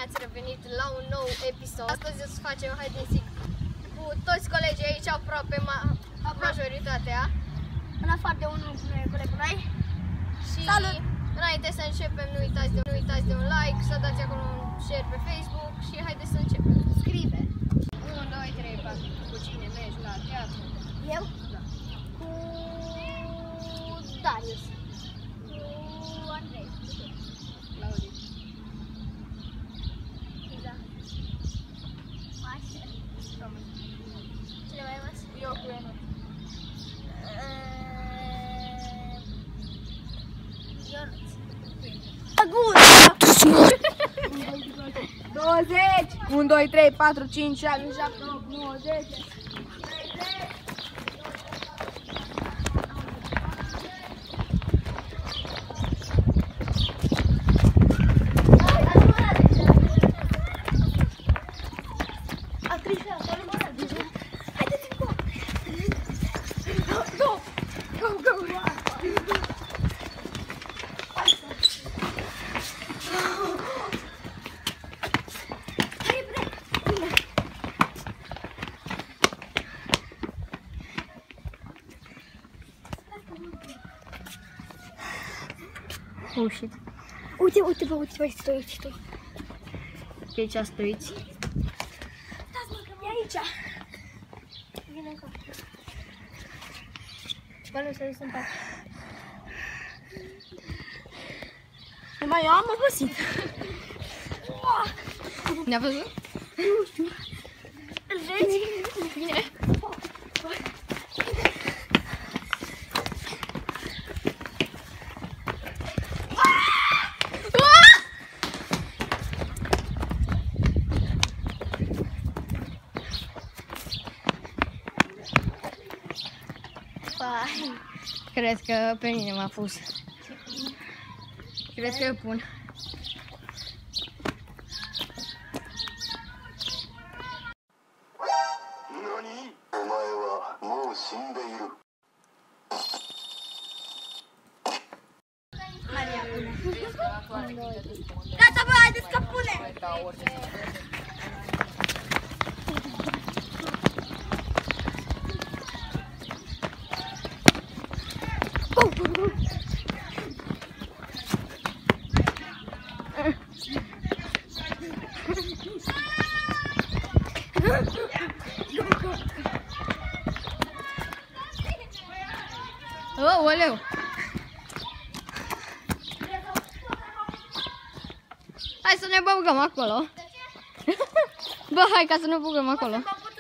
ați revenit la un nou episod. Astăzi o să facem hide and seek cu toți colegii aici, aproape majoritatea. În afară de unul coleg cu noi. Și salut! Înainte să începem, nu uitați de un like, să dați acolo un share pe Facebook și haideți să începem. Scrive. 1, 2, 3, 4. Cu cine mergi la teatru? Eu? Da. Cu Darius. Cu Andrei. Claudiu. Da. Așa. Cine mai rămas? Eu cu Enot. Ionuț. 20! 1, 2, 3, 4, 5, 6, 7, 8, 9, 10. Oh shit. Uite, stai. Pe aici stoiți. Stați-mă că e aici. Vine încă. Bă, nu să în pace. Numai eu am obosit. Ne-a văzut? Nu știu. Îl vezi? Bine. Cred că pe mine m-a pus. Cred că eu pun. Gata, bă, haideți că pune! Oh, oleu! Hai să ne băgăm acolo. Bă, hai ca să ne băgăm acolo.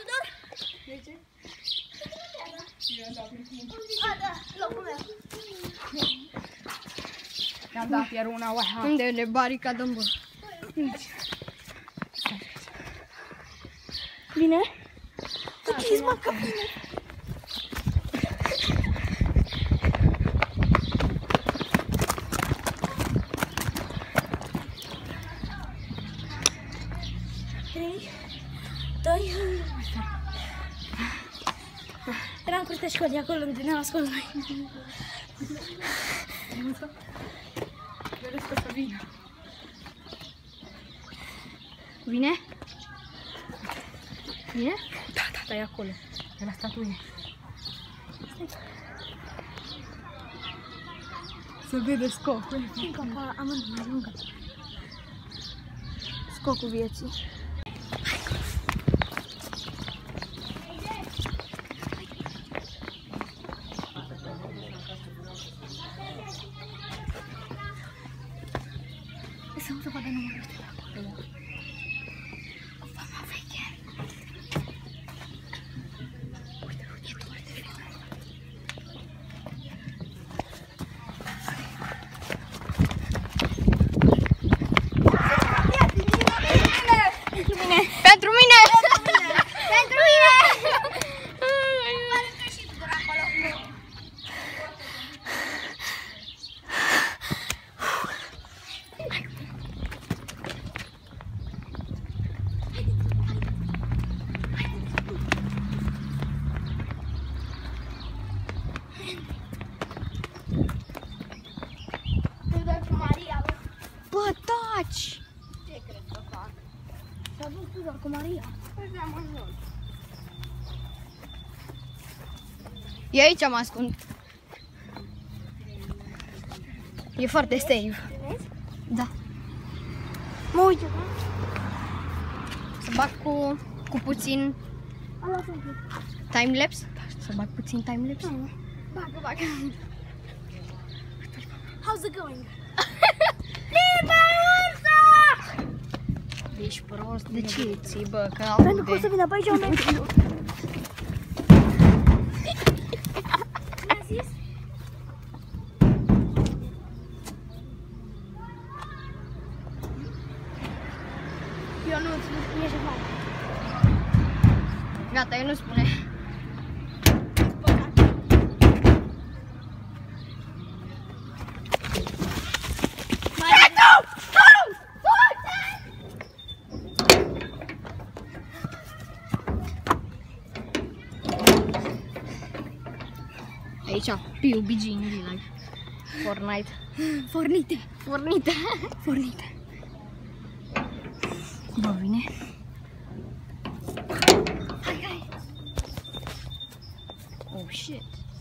Mi-am dat iar una oaia. Unde ne baricadăm, bă? Bine? Închis, mă, că bine. Trei, doi. Eram curtea școlii acolo unde ne-am ascuns noi. Vedeți că să vină. Vine? Vine? Da, e acolo. E la statuie. Să vede scocul. Încă amândoi, încă. Scocul vieții. Să nu se vadă numărul ăsta. O fama veche. Uite, Pentru mine! Pentru mine! Pentru mine! Bă, taci! Ce crezi că fac? S-a dus tu doar cu Maria. Eu aici mă ascund. E foarte safe. Da. Mă uite, Să bag cu puțin ala sunt. timelapse? Să bag puțin timelapse? Bagă, bagă. How's it going? Ești prost, de ce ții, bă, că Pentru că o să vină pe aici un mediu. Mi-a zis? Eu nu e ceva. Gata, eu nu spune. Aici, PUBG în real life. Fortnite. Fornite. Fornite. Fornite. Bă, vine. Hai, hai. Oh, shit.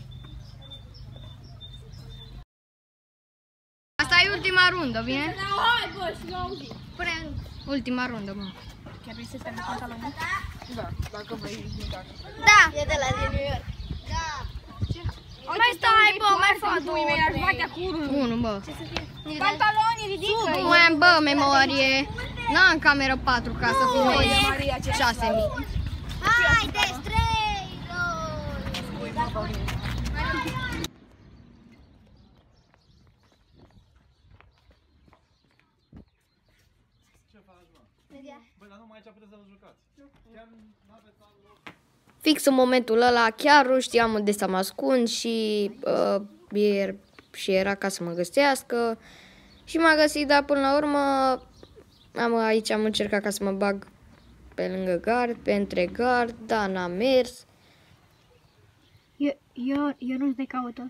Asta e ultima rundă, bine? Hai, bă, și l-au auzit. Până în ultima rundă, mă. Chiar vrei să stai în pantaloni? Da, dacă vrei jucat. Da! E de la din New York. Mai stai, bă, mai fă Pui mei, aș bate curul. Unul, bă. Ce să fie? Pantalonii, ridică. Nu mai am, bă, memorie. N-am cameră 4 ca să filmez Maria, ce 6.000. Haide, 3, 2. Ce faci, mă? Băi, dar numai aici puteți să vă jucați. Chiar n-aveți alt loc. Fix în momentul ăla chiar nu știam unde să mă ascund și era ca să mă găsească și m-a găsit, dar până la urmă aici am încercat ca să mă bag pe lângă gard, pe între gard, dar n-a mers. Eu nu te caută.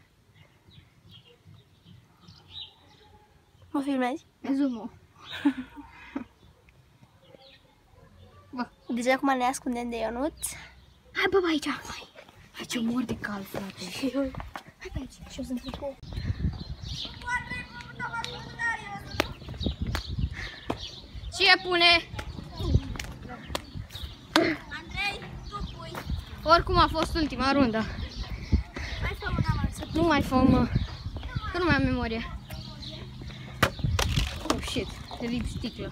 Mă filmezi? Zoom-ul. Deci acum ne ascundem de Ionuț. Hai, bă, aici. Hai. Hai ce mor de cal, frate. Hai pe aici. Și eu sunt tricou. Ce pune? Andrei, tu pui. Oricum a fost ultima rundă. Mai fă una, mă. Nu mai fă, mă. Că nu mai am memorie. Oh, shit. Lip sticlă.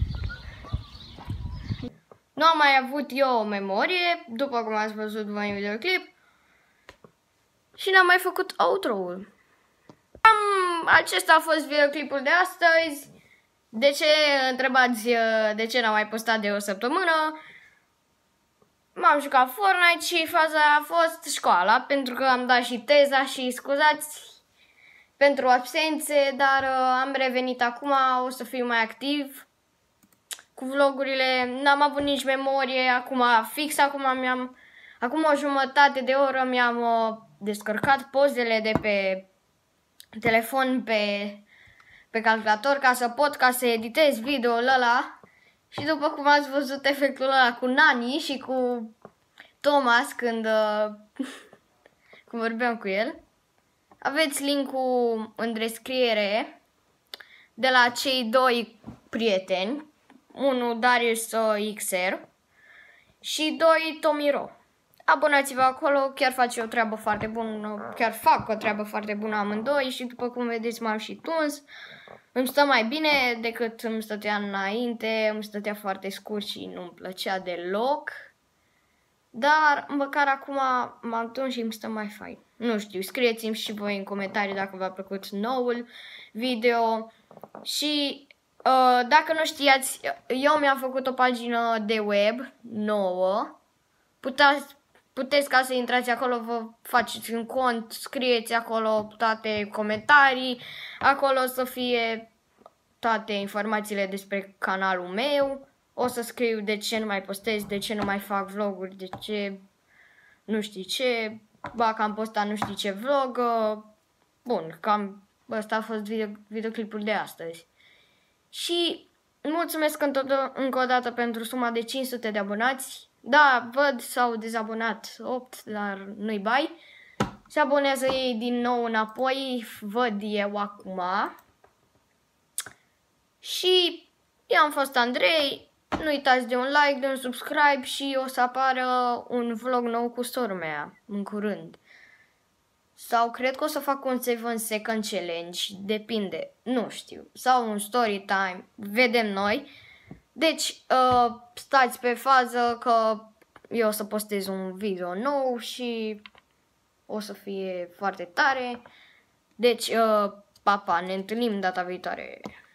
Nu am mai avut eu o memorie, după cum ați văzut voi în videoclip. Și n-am mai făcut outro-ul. Acesta a fost videoclipul de astăzi. De ce întrebați de ce n-am mai postat de o săptămână? M-am jucat Fortnite și faza a fost școala, pentru că am dat și teza și scuzați pentru absențe, dar am revenit acum, o să fiu mai activ cu vlogurile, n-am avut nici memorie, acum o jumătate de oră mi-am descărcat pozele de pe telefon pe calculator ca să editez video-ul ăla și după cum ați văzut efectul ăla cu Nani și cu Thomas când vorbeam cu el, aveți link-ul în descriere de la cei doi prieteni, unul Darius XR și doi Tomiro. Abonați-vă acolo, chiar face o treabă foarte bună, chiar fac o treabă foarte bună amândoi și după cum vedeți m-am și tuns. Îmi stă mai bine decât îmi stătea înainte, îmi stătea foarte scurt și nu-mi plăcea deloc. Dar măcar acum m-am tuns și îmi stă mai fain. Nu știu, scrieți-mi și voi în comentarii dacă v-a plăcut noul video. Și dacă nu știați, eu mi-am făcut o pagină de web nouă. Puteți ca să intrați acolo, vă faceți un cont, scrieți acolo toate comentarii. Acolo o să fie toate informațiile despre canalul meu. O să scriu de ce nu mai postez, de ce nu mai fac vloguri, de ce nu știu ce, ba că am postat nu știu ce vlog. Bun, cam ăsta a fost videoclipul de astăzi. Și mulțumesc încă o dată pentru suma de 500 de abonați. Da, văd s-au dezabonat 8, dar nu-i bai. Se abonează ei din nou înapoi, văd eu acum. Și eu am fost Andrei, nu uitați de un like, de un subscribe și o să apară un vlog nou cu sora mea în curând. Sau cred că o să fac un 7 second challenge, depinde, nu știu. Sau un story time, vedem noi. Deci, stați pe fază că eu o să postez un video nou și o să fie foarte tare. Deci, papa, ne întâlnim data viitoare.